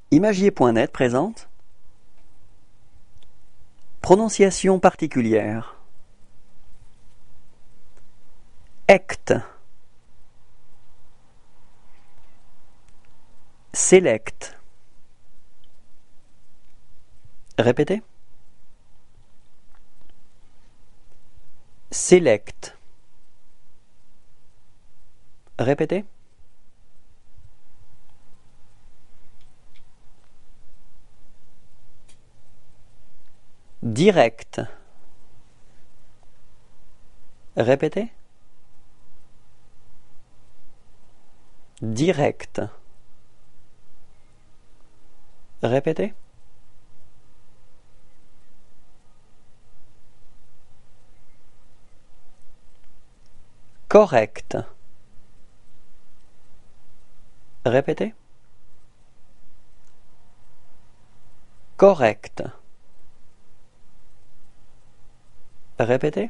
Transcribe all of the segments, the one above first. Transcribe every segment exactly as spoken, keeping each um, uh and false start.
Imagier point net présente prononciation particulière. Ect. Select. Répétez. Select. Répétez. Direct. Répétez. Direct. Répétez. Correct. Répétez. Correct. Répétez.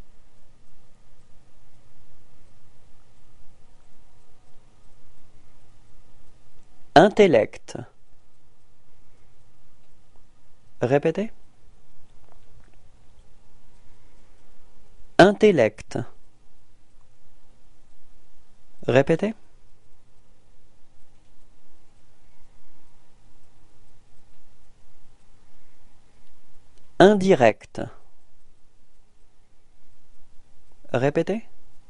Intellect. Répétez. Intellect. Répétez. Indirect. Répétez.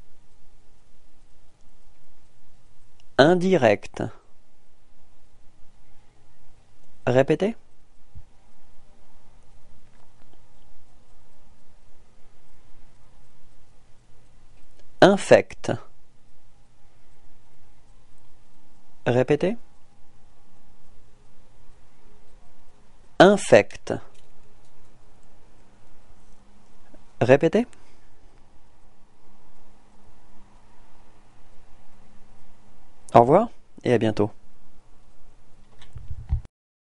Indirect. Répétez. Infect. Répétez. Infect. Répétez. Au revoir et à bientôt.